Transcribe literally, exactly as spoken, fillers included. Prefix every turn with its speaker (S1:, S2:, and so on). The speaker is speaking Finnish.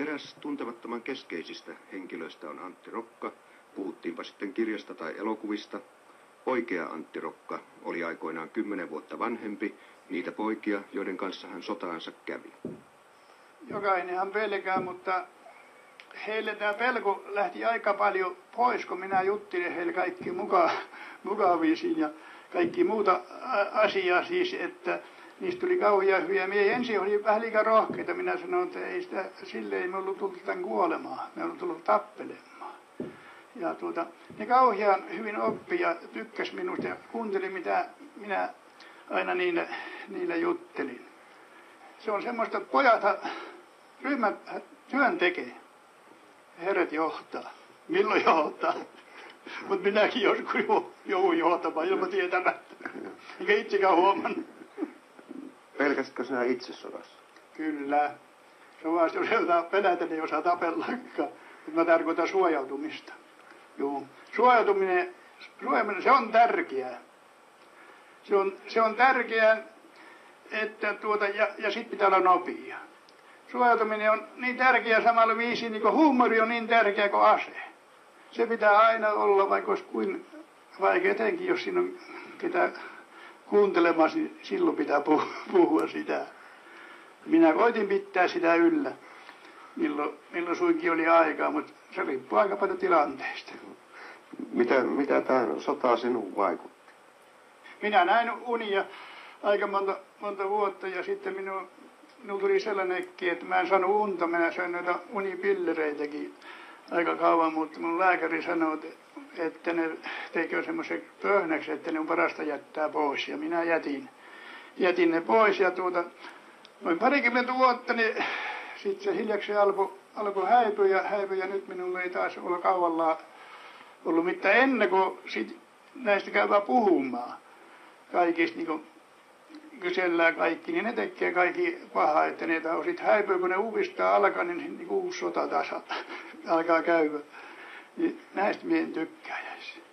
S1: Eräs tuntemattoman keskeisistä henkilöistä on Antti Rokka. Puhuttiinpa sitten kirjasta tai elokuvista. Oikea Antti Rokka oli aikoinaan kymmenen vuotta vanhempi niitä poikia, joiden kanssa hän sotaansa kävi.
S2: Jokainenhan pelkää, mutta heille tämä pelko lähti aika paljon pois, kun minä juttelin heille kaikki muka, mukavisiin ja kaikki muuta asiaa siis, että niistä tuli kauhean hyviä. Minä ensin oli vähän liikaa rohkeita. Minä sanoin, että ei sitä, sille ei me ollut tullut tämän kuolemaan. Me ollut tullut tappelemaan. Ja tuota, ne kauhean hyvin oppi ja tykkäs minusta ja kuunteli, mitä minä aina niille, niille juttelin. Se on semmoista, että pojat ryhmät työn tekee. Herrat johtaa. Milloin johtaa? Mutta minäkin joskus joudun johtamaan ilman tietämättä. Eikä itsekään huomannut.
S1: Pelkäsitkö sinä itse sodassa?
S2: Kyllä. Sodassa, jos ei osaa pelätä, niin ei osaa tapellakaan. Mutta mä tarkoitan suojautumista. Joo. Suojautuminen, suojautuminen, se on tärkeää. Se on, se on tärkeää, että tuota, ja, ja sit pitää olla nopea. Suojautuminen on niin tärkeää samalla viisiin, niin kuin huumori on niin tärkeä kuin ase. Se pitää aina olla, vaikka olisi kuin vaikea, etenkin jos siinä on ketä kuuntelemassa, niin silloin pitää puhua sitä. Minä koitin pitää sitä yllä, milloin, milloin suinkin oli aikaa, mutta se riippuu aika paljon tilanteesta.
S1: Mitä, mitä tämä sota sinuun vaikutti?
S2: Minä näin unia aika monta, monta vuotta ja sitten minun, minun tuli sellainenkin, että mä en saanut unta. Minä söin noita unipillereitäkin aika kauan, mutta mun lääkäri sanoi, että ne tekee semmoisen pöhnäksi, että ne on parasta jättää pois. Ja minä jätin, jätin ne pois ja tuota, noin parikymmentä vuotta, niin sitten se hiljaksi alkoi alko häipyä ja häipyä ja nyt minulla ei taas olla kauallaan ollut mitään ennen kuin sit näistä käydään puhumaan. Kaikista niin kuin kysellään kaikki, niin ne tekee kaikki pahaa, että ne on sitten häipyä, kun ne uudistaa alkaa, niin, niin uusi sota taas alkaa käydä. Niin näistä minä en tykkää.